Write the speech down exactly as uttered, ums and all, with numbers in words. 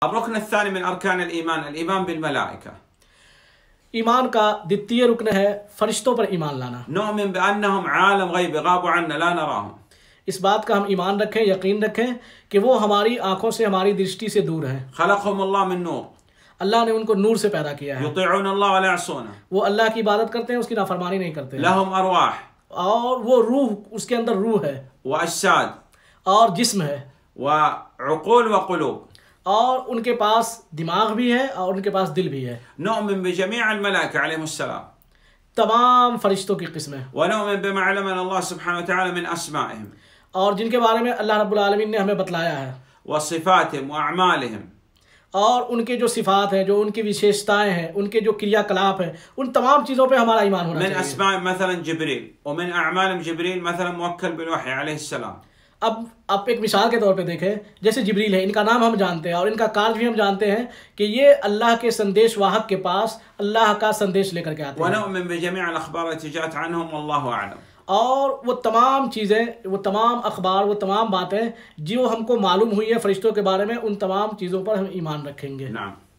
الركن الثاني من أركان الإيمان الإيمان بالملائكة. ईमान का द्वितीय रुकन है फरिश्तों पर ईमान लाना. نؤمن بأنهم عالم غيب غابوا عنا لا नराهم. इस बात का हम ईमान रखें, यकीन रखें कि वो हमारी आंखों से, हमारी दृष्टि से दूर हैं. خلقهم الله من नूर. अल्लाह ने उनको नूर से पैदा किया है. يطيعون الله ولا يعصونه. वो अल्लाह की इबादत करते हैं, उसकी नाफरमानी नहीं करते. لهم أرواح. और वो रूह, उसके अंदर रूह है. وأجساد. और जिस्म है. وعقول وقلوब. और उनके पास दिमाग भी है और उनके पास दिल भी है. نؤمن بجميع الملائكة عليهم السلام. तमाम फरिश्तों की किस्म है. ونؤمن بما علمنا الله سبحانه وتعالى من أسمائهم. और जिनके बारे में अल्लाह रब्बुल आलमीन ने हमें बतलाया है. وصفاتهم وأعمالهم. और उनके जो सिफात हैं, जो उनकी विशेषताएं हैं, उनके जो क्रियाकलाप हैं, उन तमाम चीज़ों पे हमारा ईमान होना चाहिए. من أسماء مثلا جبريل ومن أعمالهم جبريل مثلا موكل بالوحي عليه السلام. अब आप एक मिसाल के तौर पे देखें, जैसे जिब्रील है, इनका नाम हम जानते हैं और इनका कार्य भी हम जानते हैं कि ये अल्लाह के संदेश वाहक के पास अल्लाह का संदेश लेकर के आते हैं. ونؤمن بجميع الأخبار التي جاءت عنهم والله أعلم. और वो तमाम चीज़ें, वो तमाम अखबार, वो तमाम बातें जो हमको मालूम हुई है फरिश्तों के बारे में, उन तमाम चीज़ों पर हम ईमान रखेंगे. नाम.